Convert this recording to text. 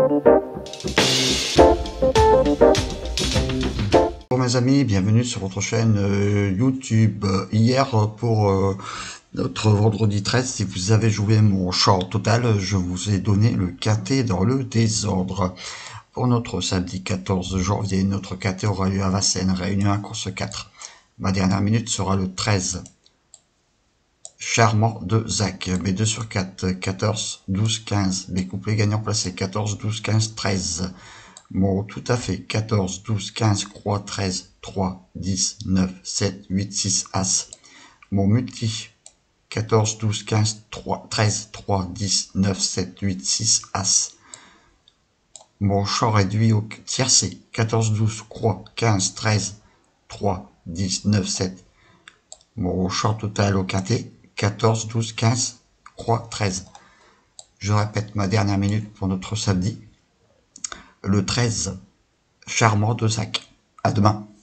Bonjour mes amis, bienvenue sur votre chaîne YouTube. Hier pour notre vendredi 13, si vous avez joué mon short total, je vous ai donné le KT dans le désordre. Pour notre samedi 14 janvier, notre KT aura lieu à Vincennes, Réunion 1, course 4. Ma dernière minute sera le 13. Charmant de Zach, B2 sur 4, 14, 12, 15. B couplé gagnant placé, 14, 12, 15, 13. Mon tout à fait, 14, 12, 15, croix, 13, 3, 10, 9, 7, 8, 6, As. Mon multi, 14, 12, 15, 3, 13, 3, 10, 9, 7, 8, 6, As. Mon champ réduit au tiercé, 14, 12, croix, 15, 13, 3, 10, 9, 7. Mon champ total au quintet, 14, 12, 15, croix, 13. Je répète ma dernière minute pour notre samedi. Le 13, Charmant de Zach. À demain.